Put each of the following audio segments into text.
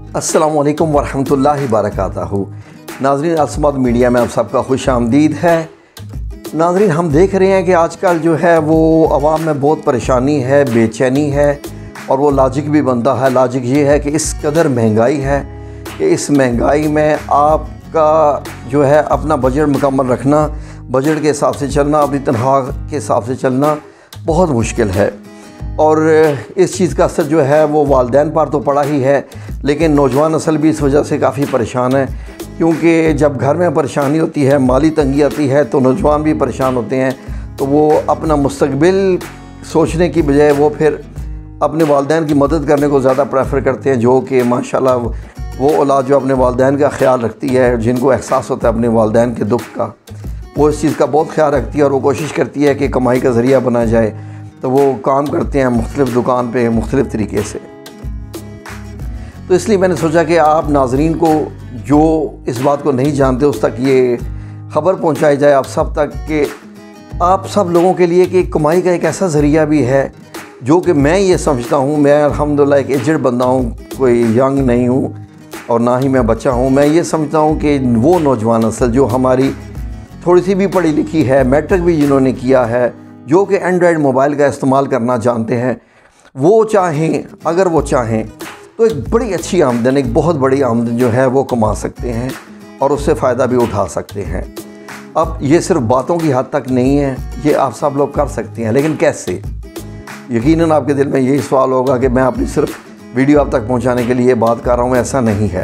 अस्सलामुअलैकुम वरहमतुल्लाहि वबरकातुहू। नाज़रीन, अलसमद मीडिया में आप सबका खुश आमदीद है। नाज़रीन, हम देख रहे हैं कि आजकल जो है वो आवाम में बहुत परेशानी है, बेचैनी है और वो लॉजिक भी बनता है। लॉजिक ये है कि इस कदर महंगाई है कि इस महंगाई में आपका जो है अपना बजट मुकम्मल रखना, बजट के हिसाब से चलना, अपनी तनख्वाह के हिसाब से चलना बहुत मुश्किल है। और इस चीज़ का असर जो है वो वालिदैन पर तो पड़ा ही है, लेकिन नौजवान नस्ल भी इस वजह से काफ़ी परेशान है, क्योंकि जब घर में परेशानी होती है, माली तंगी आती है, तो नौजवान भी परेशान होते हैं। तो वो अपना मुस्तकबिल सोचने की बजाय वो फिर अपने वालिदैन की मदद करने को ज़्यादा प्रेफर करते हैं, जो कि माशाल्लाह वो औलाद जो अपने वालिदैन का ख्याल रखती है, जिनको एहसास होता है अपने वालिदैन के दुख का, वो इस चीज़ का बहुत ख्याल रखती है और वो कोशिश करती है कि कमाई का ज़रिया बना जाए। तो वो काम करते हैं मुख्तलिफ़ दुकान पे मुख्तलिफ़ तरीके से। तो इसलिए मैंने सोचा कि आप नाज़रीन को जो इस बात को नहीं जानते उस तक ये ख़बर पहुंचाई जाए आप सब तक, कि आप सब लोगों के लिए कि कमाई का एक ऐसा ज़रिया भी है जो कि मैं ये समझता हूँ। मैं अल्हम्दुलिल्लाह एक एजड बंदा हूँ, कोई यंग नहीं हूँ और ना ही मैं बच्चा हूँ। मैं ये समझता हूँ कि वो नौजवान नस्ल जो हमारी थोड़ी सी भी पढ़ी लिखी है, मैट्रिक भी जिन्होंने किया है, जो कि एंड्रॉयड मोबाइल का इस्तेमाल करना जानते हैं, वो चाहें, अगर वो चाहें तो एक बड़ी अच्छी आमदन, एक बहुत बड़ी आमदन जो है वो कमा सकते हैं और उससे फ़ायदा भी उठा सकते हैं। अब ये सिर्फ बातों की हद तक नहीं है, ये आप सब लोग कर सकते हैं, लेकिन कैसे? यकीनन आपके दिल में यही सवाल होगा कि मैं अपनी सिर्फ वीडियो आप तक पहुंचाने के लिए बात कर रहा हूँ। ऐसा नहीं है।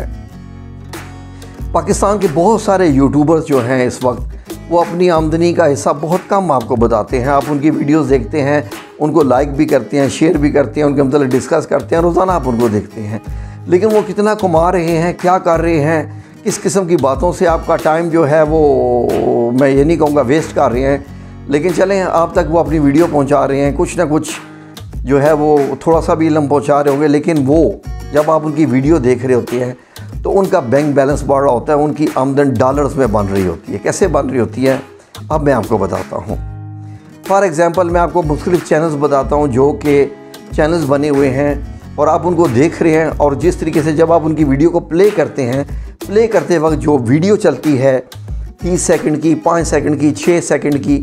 पाकिस्तान के बहुत सारे यूट्यूबर्स जो हैं इस वक्त, वो अपनी आमदनी का हिस्सा बहुत कम आपको बताते हैं। आप उनकी वीडियोस देखते हैं, उनको लाइक भी करते हैं, शेयर भी करते हैं, उनके मतलब डिस्कस करते हैं, रोज़ाना आप उनको देखते हैं, लेकिन वो कितना कमा रहे हैं, क्या कर रहे हैं, किस किस्म की बातों से आपका टाइम जो है वो, मैं ये नहीं कहूँगा वेस्ट कर रहे हैं, लेकिन चलें आप तक वो अपनी वीडियो पहुँचा रहे हैं, कुछ ना कुछ जो है वो थोड़ा सा भी इल्म पहुँचा रहे होंगे। लेकिन वो जब आप उनकी वीडियो देख रहे होते हैं तो उनका बैंक बैलेंस बढ़ रहा होता है, उनकी आमदन डॉलर्स में बन रही होती है। कैसे बन रही होती है अब मैं आपको बताता हूँ। फॉर एग्ज़ाम्पल मैं आपको मुख्तलिफ़ चैनल्स बताता हूँ जो कि चैनल्स बने हुए हैं और आप उनको देख रहे हैं, और जिस तरीके से जब आप उनकी वीडियो को प्ले करते हैं, प्ले करते वक्त जो वीडियो चलती है 30 सेकंड की, 5 सेकंड की, 6 सेकंड की,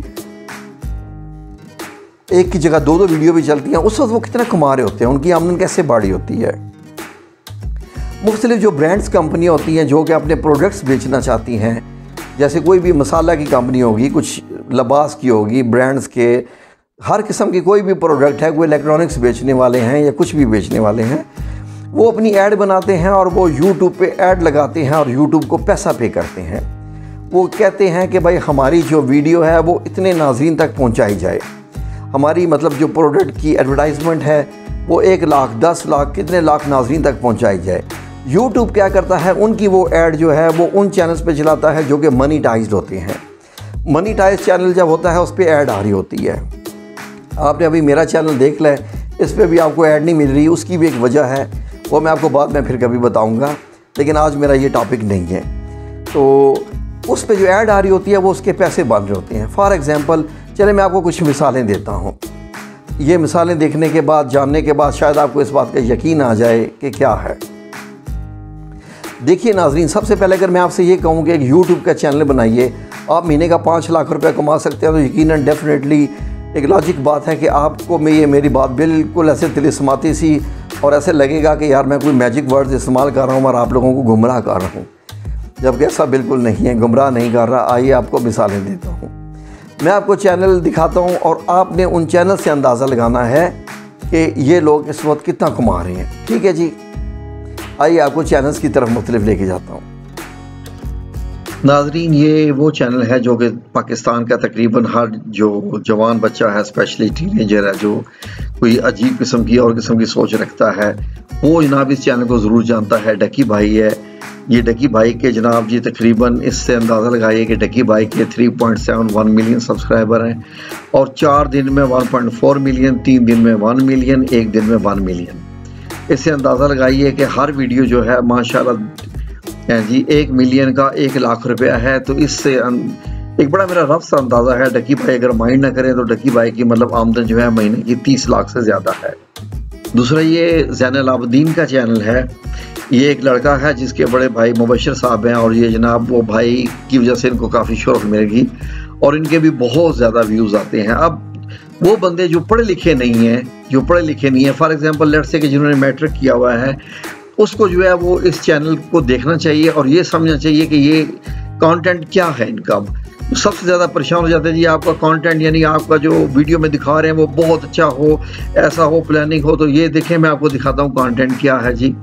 एक की जगह 2-2 वीडियो भी चलती हैं, उस वक्त वो कितना कमा रहे होते हैं, उनकी आमदन कैसे बढ़ी होती है। मुख्तलिफ जो ब्रांड्स कंपनियाँ होती हैं जो कि अपने प्रोडक्ट्स बेचना चाहती हैं, जैसे कोई भी मसाला की कंपनी होगी, कुछ लिबास की होगी, ब्रांड्स के हर किस्म की कोई भी प्रोडक्ट है, कोई इलेक्ट्रॉनिक्स बेचने वाले हैं या कुछ भी बेचने वाले हैं, वो अपनी ऐड बनाते हैं और वो यूट्यूब पे ऐड लगाते हैं और यूट्यूब को पैसा पे करते हैं। वो कहते हैं कि भाई हमारी जो वीडियो है वो इतने नाज़रीन तक पहुँचाई जाए, हमारी मतलब जो प्रोडक्ट की एडवर्टाइजमेंट है वो 1 लाख, 10 लाख, कितने लाख नाज़रीन तक पहुँचाई जाए। यूट्यूब क्या करता है, उनकी वो ऐड जो है वो उन चैनल्स पे चलाता है जो कि मनीटाइज्ड होते हैं। मनीटाइज चैनल जब होता है उस पर ऐड आ रही होती है। आपने अभी मेरा चैनल देख लें, इस पर भी आपको ऐड नहीं मिल रही, उसकी भी एक वजह है, वो मैं आपको बाद में फिर कभी बताऊंगा, लेकिन आज मेरा ये टॉपिक नहीं है। तो उस पर जो ऐड आ रही होती है वो उसके पैसे बन रहे होते हैं। फॉर एग्ज़ाम्पल चले मैं आपको कुछ मिसालें देता हूँ। ये मिसालें देखने के बाद, जानने के बाद शायद आपको इस बात का यकीन आ जाए कि क्या है। देखिए नाज़रीन, सबसे पहले अगर मैं आपसे ये कहूँ कि एक यूट्यूब का चैनल बनाइए, आप महीने का 5 लाख रुपया कमा सकते हैं, तो यकीनन डेफिनेटली एक लॉजिक बात है कि आपको ये मेरी बात बिल्कुल ऐसे तिलिस्माती सी और ऐसे लगेगा कि यार मैं कोई मैजिक वर्ड्स इस्तेमाल कर रहा हूँ और आप लोगों को गुमराह कर रहा हूँ, जबकि ऐसा बिल्कुल नहीं है, गुमराह नहीं कर रहा। आइए आपको मिसालें देता हूँ, मैं आपको चैनल दिखाता हूँ और आपने उन चैनल से अंदाज़ा लगाना है कि ये लोग इस वक्त कितना कमा रहे हैं। ठीक है जी, आइए आपको चैनल्स की तरफ मुख्तलिफ लेके जाता हूँ। नाजरीन, ये वो चैनल है जो कि पाकिस्तान का तकरीबन हर जो जवान बच्चा है, स्पेशली टीनेजर है, जो कोई अजीब किस्म की और किस्म की सोच रखता है, वो जनाब इस चैनल को ज़रूर जानता है। डकी भाई है, ये डकी भाई के जनाब जी तकरीबन इससे अंदाज़ा लगाइए कि डकी भाई के 3.71 मिलियन सब्सक्राइबर हैं और 4 दिन में 1.4 मिलियन, 3 दिन में 1 मिलियन, 1 दिन में 1 मिलियन। इससे अंदाज़ा लगाइए कि हर वीडियो जो है माशाल्लाह जी 1 मिलियन का 1 लाख रुपया है। तो इससे एक बड़ा मेरा रफ सा अंदाज़ा है, डकी भाई अगर माइंड ना करें तो डकी भाई की मतलब आमदन जो है महीने की 30 लाख से ज़्यादा है। दूसरा ये ज़ैनुल आबिदीन का चैनल है। ये एक लड़का है जिसके बड़े भाई मुबशर साहब हैं, और ये जनाब वो भाई की वजह से इनको काफ़ी शोहरत मिलेगी और इनके भी बहुत ज़्यादा व्यूज़ आते हैं। अब वो बंदे जो पढ़े लिखे नहीं हैं, फॉर एग्जांपल लेट्स से कि जिन्होंने मैट्रिक किया हुआ है, उसको जो है वो इस चैनल को देखना चाहिए और ये समझना चाहिए कि ये कंटेंट क्या है इनका। सबसे ज़्यादा परेशान हो जाते हैं जी, आपका कंटेंट यानी आपका जो वीडियो में दिखा रहे हैं वो बहुत अच्छा हो, ऐसा हो, प्लानिंग हो। तो ये देखें, मैं आपको दिखाता हूँ कंटेंट क्या है जी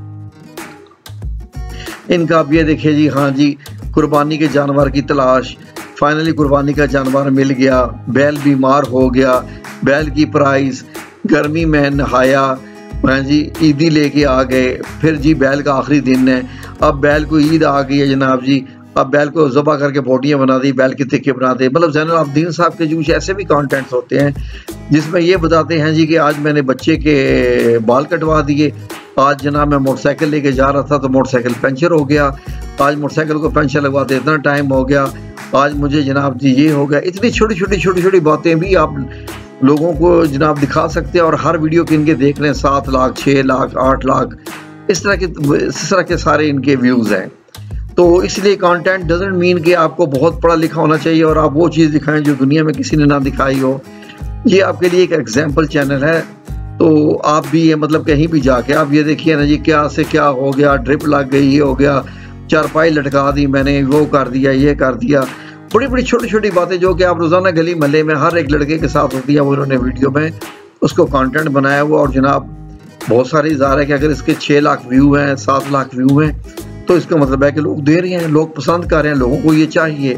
इनका। आप ये देखिए जी, हाँ जी, कुर्बानी के जानवर की तलाश, फाइनली कुर्बानी का जानवर मिल गया, बैल बीमार हो गया, बैल की प्राइस, गर्मी में नहाया, हाँ जी, ईदी लेके आ गए, फिर जी बैल का आखिरी दिन है, अब बैल को ईद आ गई है जनाब जी, अब बैल को ज़बा करके बोटियाँ बना दी, बैल के तिक्के बना दे। मतलब ज़ैनुल आबिदीन साहब के जो ऐसे भी कंटेंट्स होते हैं जिसमें ये बताते हैं जी कि आज मैंने बच्चे के बाल कटवा दिए, आज जनाब मैं मोटरसाइकिल लेके जा रहा था तो मोटरसाइकिल पंचर हो गया, आज मोटरसाइकिल को पंचर लगवाते इतना टाइम हो गया, आज मुझे जनाब जी ये हो गया। इतनी छोटी छोटी बातें भी आप लोगों को जनाब दिखा सकते हैं और हर वीडियो के इनके देख लें 7 लाख, 6 लाख, 8 लाख, इस तरह के सारे इनके व्यूज़ हैं। तो इसलिए कंटेंट डजंट मीन कि आपको बहुत पढ़ा लिखा होना चाहिए और आप वो चीज़ दिखाएं जो दुनिया में किसी ने ना दिखाई हो। ये आपके लिए एक एग्जाम्पल चैनल है, तो आप भी ये मतलब कहीं भी जाके आप ये देखिए ना जी, क्या से क्या हो गया, ड्रिप लग गई, ये हो गया, चारपाई लटका दी मैंने, वो कर दिया, ये कर दिया। बड़ी बड़ी छोटी छोटी बातें जो कि आप रोज़ाना गली महल्ले में हर एक लड़के के साथ होती है, वो उन्होंने वीडियो में उसको कंटेंट बनाया हुआ। और जनाब बहुत सारी इज़हार है कि अगर इसके 6 लाख व्यू हैं, 7 लाख व्यू हैं, तो इसका मतलब है कि लोग दे रहे हैं, लोग पसंद कर रहे हैं, लोगों को ये चाहिए।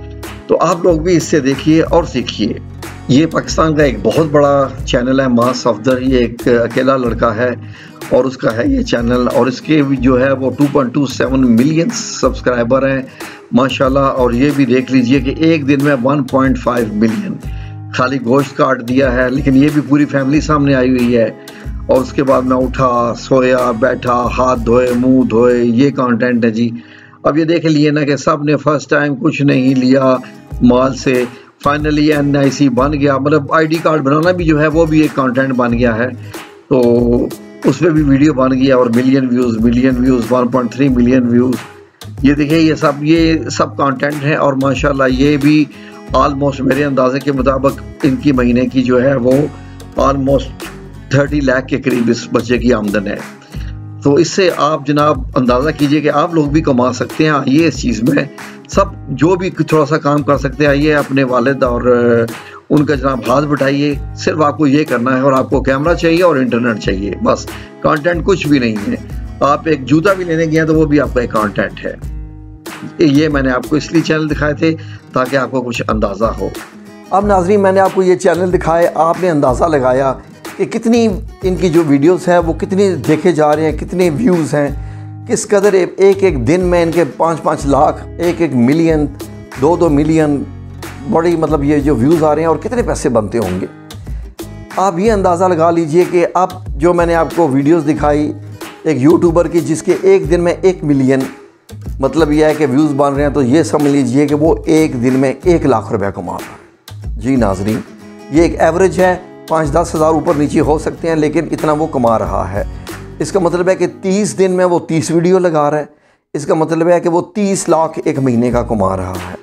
तो आप लोग भी इससे देखिए और सीखिए। ये पाकिस्तान का एक बहुत बड़ा चैनल है, मां सफदर, ये एक अकेला लड़का है और उसका है ये चैनल, और इसके जो है वो 2.27 मिलियन सब्सक्राइबर हैं माशाल्लाह। और ये भी देख लीजिए कि एक दिन में 1.5 मिलियन खाली गोश्त काट दिया है, लेकिन ये भी पूरी फैमिली सामने आई हुई है। और उसके बाद मैं उठा, सोया, बैठा, हाथ धोए, मुंह धोए, ये कंटेंट है जी। अब ये देख लिए ना कि सब ने फर्स्ट टाइम कुछ नहीं लिया माल से, फाइनली NIC बन गया। मतलब ID कार्ड बनाना भी जो है वो भी एक कंटेंट बन गया है, तो उस पर भी वीडियो बन गया और मिलियन व्यूज़ 1.3 मिलियन व्यूज़। ये देखिए ये सब कंटेंट है और माशाल्लाह ये भी ऑलमोस्ट मेरे अंदाजे के मुताबिक इनकी महीने की जो है वो ऑलमोस्ट 30 लाख के करीब इस बच्चे की आमदन है। तो इससे आप जनाब अंदाज़ा कीजिए कि आप लोग भी कमा सकते हैं। आइए इस चीज़ में सब जो भी थोड़ा सा काम कर सकते हैं, आइए अपने वालिद और उनका जनाब हाथ बटाइए। सिर्फ आपको ये करना है और आपको कैमरा चाहिए और इंटरनेट चाहिए, बस। कंटेंट कुछ भी नहीं है। आप एक जूता भी लेने गए तो वो भी आपका एक कंटेंट है। ये मैंने आपको इसलिए चैनल दिखाए थे ताकि आपको कुछ अंदाज़ा हो। अब नाज़रीन, मैंने आपको ये चैनल दिखाए, आपने अंदाज़ा लगाया कि कितनी इनकी जो वीडियोस हैं वो कितनी देखे जा रहे हैं, कितने व्यूज़ हैं, किस कदर एक दिन में इनके 5-5 लाख, 1 मिलियन, 2 मिलियन, बड़ी मतलब ये जो व्यूज़ आ रहे हैं और कितने पैसे बनते होंगे। आप ये अंदाज़ा लगा लीजिए कि अब जो मैंने आपको वीडियोस दिखाई एक यूट्यूबर की जिसके एक दिन में 1 मिलियन मतलब यह है कि व्यूज़ बन रहे हैं, तो ये समझ लीजिए कि वो एक दिन में 1 लाख रुपया कमा रहा है। जी नाज़रीन, ये एक एवरेज है, 5-10 हज़ार ऊपर नीचे हो सकते हैं, लेकिन इतना वो कमा रहा है। इसका मतलब है कि 30 दिन में वो 30 वीडियो लगा रहा है। इसका मतलब है कि वो 30 लाख एक महीने का कमा रहा है।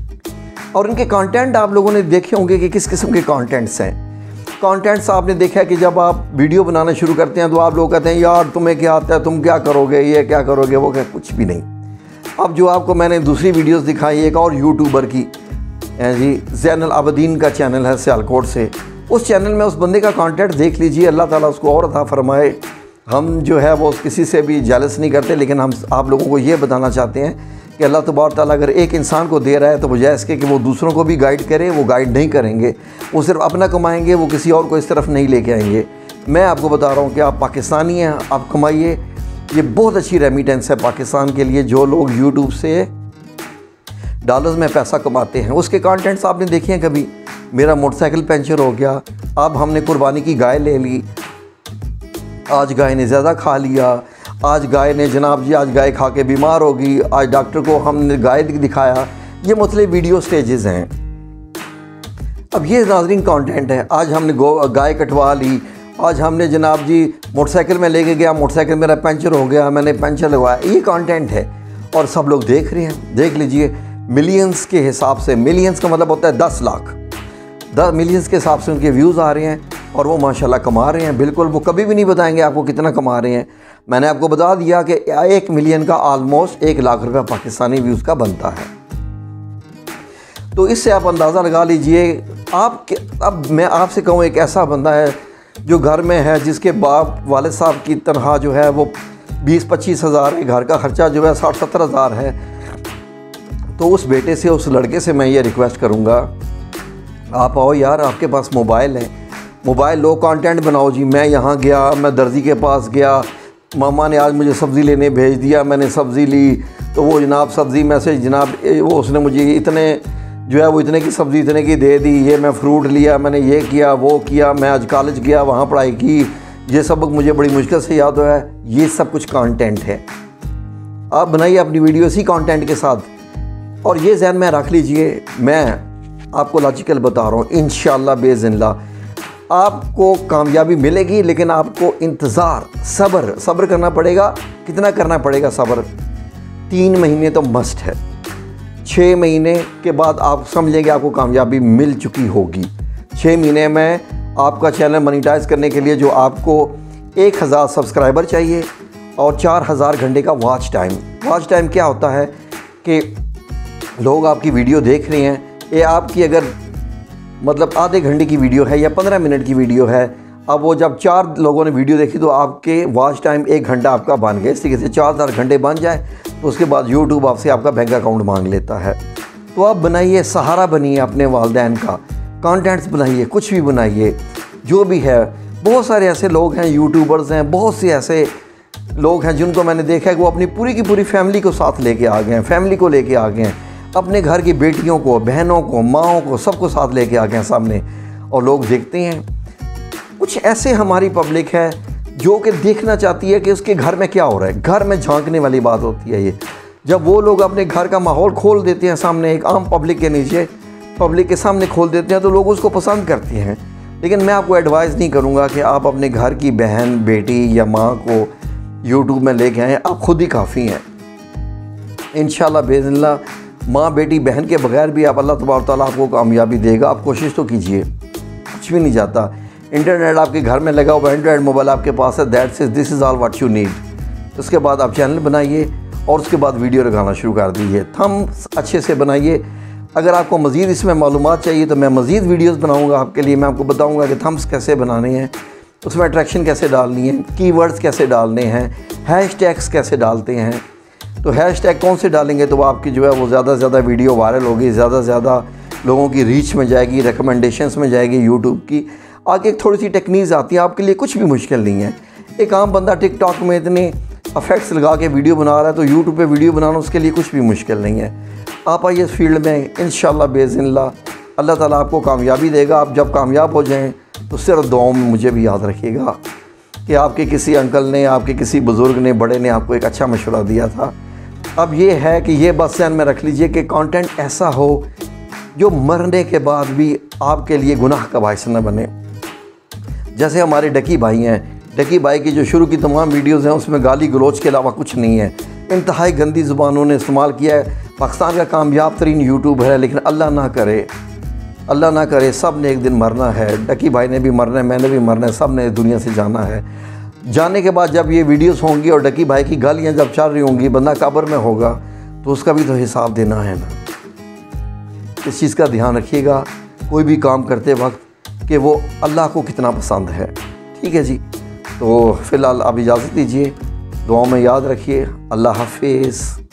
और इनके कंटेंट आप लोगों ने देखे होंगे कि किस किस्म के कंटेंट्स हैं। कंटेंट्स आपने देखा है कि जब आप वीडियो बनाना शुरू करते हैं तो आप लोग कहते हैं यार तुम्हें क्या आता है, तुम क्या करोगे, ये क्या करोगे, वो क्या, कुछ भी नहीं। अब जो आपको मैंने दूसरी वीडियोस दिखाई, एक और यूट्यूबर की जी, ज़ैनुल आबिदीन का चैनल है सियालकोट से, उस चैनल में उस बंदे का कंटेंट देख लीजिए। अल्लाह ताला उसको और अता फरमाए। हम जो है वो किसी से भी जेलस नहीं करते, लेकिन हम आप लोगों को ये बताना चाहते हैं कि अल्लाह तबारक तआला अगर एक इंसान को दे रहा है तो बजाय इसके कि वो दूसरों को भी गाइड करे, वो गाइड नहीं करेंगे, वो सिर्फ अपना कमाएंगे, वो किसी और को इस तरफ नहीं लेके आएंगे। मैं आपको बता रहा हूँ कि आप पाकिस्तानी हैं, आप कमाइए। ये बहुत अच्छी रेमिटेंस है पाकिस्तान के लिए। जो लोग यूट्यूब से डॉलर्स में पैसा कमाते हैं, उसके कंटेंट्स आपने देखे हैं कभी? मेरा मोटरसाइकिल पंचर हो गया, अब हमने कुर्बानी की गाय ले ली, आज गाय ने ज़्यादा खा लिया, आज गाय ने जनाब जी आज गाय खा के बीमार हो गई, आज डॉक्टर को हमने गाय दिखाया। ये मतलब वीडियो स्टेजेस हैं। अब ये नाज़रीन कंटेंट है। आज हमने गाय कटवा ली, आज हमने जनाब जी मोटरसाइकिल में लेके गया, मोटरसाइकिल मेरा पंचर हो गया, मैंने पंचर लगवाया। ये कंटेंट है और सब लोग देख रहे हैं। देख लीजिए, मिलियंस के हिसाब से, मिलियंस का मतलब होता है 10 लाख, 10 मिलियंस के हिसाब से उनके व्यूज़ आ रहे हैं और वो माशाल्लाह कमा रहे हैं। बिल्कुल, वो कभी भी नहीं बताएंगे आपको कितना कमा रहे हैं। मैंने आपको बता दिया कि 1 मिलियन का ऑलमोस्ट 1 लाख रुपये पाकिस्तानी व्यूज़ का बनता है। तो इससे आप अंदाज़ा लगा लीजिए। अब मैं आपसे कहूँ, एक ऐसा बंदा है जो घर में है, जिसके बाप वाले साहब की तनख्वाह जो है वो 20-25 हज़ार है, घर का ख़र्चा जो है 60-70 हज़ार है। तो उस बेटे से, उस लड़के से मैं ये रिक्वेस्ट करूँगा, आप आओ यार, आपके पास मोबाइल है, मोबाइल लो, कंटेंट बनाओ जी। मैं यहाँ गया, मैं दर्जी के पास गया, मामा ने आज मुझे सब्ज़ी लेने भेज दिया, मैंने सब्ज़ी ली, तो वो जनाब सब्ज़ी में से जनाब वो उसने मुझे इतने जो है वो इतने की सब्ज़ी इतने की दे दी, ये मैं फ्रूट लिया, मैंने ये किया वो किया, मैं आज कॉलेज गया, वहाँ पढ़ाई की, ये सबक मुझे बड़ी मुश्किल से याद हुआ है। ये सब कुछ कंटेंट है। आप बनाइए अपनी वीडियो इसी कंटेंट के साथ और ये ज़हन में रख लीजिए। मैं आपको लॉजिकल बता रहा हूँ, इंशाअल्लाह बेइज़्निल्लाह आपको कामयाबी मिलेगी, लेकिन आपको इंतज़ार, सब्र करना पड़ेगा। कितना करना पड़ेगा सब्र? 3 महीने तो मस्ट है। 6 महीने के बाद आप समझेंगे आपको कामयाबी मिल चुकी होगी। 6 महीने में आपका चैनल मोनेटाइज करने के लिए जो आपको 1000 सब्सक्राइबर चाहिए और 4000 घंटे का वॉच टाइम। वॉच टाइम क्या होता है कि लोग आपकी वीडियो देख रहे हैं, ये आपकी अगर मतलब आधे घंटे की वीडियो है या 15 मिनट की वीडियो है, अब वो जब 4 लोगों ने वीडियो देखी तो आपके वॉच टाइम 1 घंटा आपका बन गया। इस तरीके से 4000 घंटे बन जाए तो उसके बाद यूट्यूब आपसे आपका बैंक अकाउंट मांग लेता है। तो आप बनाइए, सहारा बनिए अपने वालिदैन का, कंटेंट्स बनाइए, कुछ भी बनाइए जो भी है। बहुत सारे ऐसे लोग हैं, यूट्यूबर्स हैं, बहुत से ऐसे लोग हैं जिनको मैंने देखा है कि वो अपनी पूरी की पूरी फैमिली को साथ लेके आ गए हैं, फैमिली को लेके आ गए हैं, अपने घर की बेटियों को, बहनों को, माओं को, सबको साथ लेके आ गए हैं सामने, और लोग देखते हैं। कुछ ऐसे हमारी पब्लिक है जो कि देखना चाहती है कि उसके घर में क्या हो रहा है। घर में झांकने वाली बात होती है ये। जब वो लोग अपने घर का माहौल खोल देते हैं सामने, एक आम पब्लिक के नीचे, पब्लिक के सामने खोल देते हैं, तो लोग उसको पसंद करते हैं। लेकिन मैं आपको एडवाइस नहीं करूँगा कि आप अपने घर की बहन, बेटी या माँ को यूट्यूब में लेके आएँ। आप खुद ही काफ़ी हैं इंशाअल्लाह बेइज़्निल्लाह। माँ, बेटी, बहन के बगैर भी आप, अल्लाह तबारक तआला आपको कामयाबी देगा। आप कोशिश तो कीजिए, कुछ भी नहीं जाता। इंटरनेट आपके घर में लगा हुआ, एंड्रॉयड मोबाइल आपके पास है, this is all what you need. उसके बाद आप चैनल बनाइए और उसके बाद वीडियो लगाना शुरू कर दीजिए। थंब्स अच्छे से बनाइए। अगर आपको मज़ीद इसमें मालूमात चाहिए तो मैं मज़ीद वीडियोस बनाऊंगा आपके लिए। मैं आपको बताऊंगा कि थंब्स कैसे बनाने हैं, उसमें अट्रैक्शन कैसे डालनी है, कीवर्ड्स कैसे डालने हैं, हैशटैग्स कैसे डालते हैं। तो हैशटैग कौन से डालेंगे तो आपकी जो है वो ज़्यादा से ज़्यादा वीडियो वायरल होगी, ज़्यादा से ज़्यादा लोगों की रीच में जाएगी, रिकमेंडेशंस में जाएगी यूट्यूब की। आगे थोड़ी सी टेक्निक्स आती है, आपके लिए कुछ भी मुश्किल नहीं है। एक आम बंदा टिकटॉक में इतने इफेक्ट्स लगा के वीडियो बना रहा है, तो यूट्यूब पे वीडियो बनाना उसके लिए कुछ भी मुश्किल नहीं है। आप आइए इस फील्ड में, इंशाअल्लाह बेइज़्निल्लाह अल्लाह ताला आपको कामयाबी देगा। आप जब कामयाब हो जाएं तो सिर्फ दुआओं में मुझे भी याद रखिएगा कि आपके किसी अंकल ने, आपके किसी बुज़ुर्ग ने, बड़े ने आपको एक अच्छा मशवरा दिया था। अब ये है कि ये बस ध्यान में रख लीजिए कि कंटेंट ऐसा हो जो मरने के बाद भी आपके लिए गुनाह का बायस न बने। जैसे हमारे डकी भाई हैं, डकी भाई की जो शुरू की तमाम वीडियोस हैं उसमें गाली गलोच के अलावा कुछ नहीं है। इंतहाई गंदी ज़ुबानों ने इस्तेमाल किया है। पाकिस्तान का कामयाब तरीन यूट्यूब है, लेकिन अल्लाह ना करे सब ने एक दिन मरना है। डकी भाई ने भी मरना है, मैंने भी मरना है, सब ने दुनिया से जाना है। जाने के बाद जब ये वीडियोस होंगी और डकी भाई की गालियाँ जब चल रही होंगी, बंदा कब्र में होगा तो उसका भी तो हिसाब देना है ना। इस चीज़ का ध्यान रखिएगा कोई भी काम करते वक्त कि वो अल्लाह को कितना पसंद है। ठीक है जी, तो फ़िलहाल आप इजाज़त दीजिए, दुआओं में याद रखिए। अल्लाह हाफिज़।